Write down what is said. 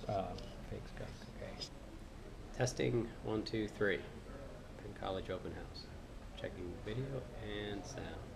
Fake skunk, okay. Testing 1, 2, 3. Penn College open house. Checking video and sound.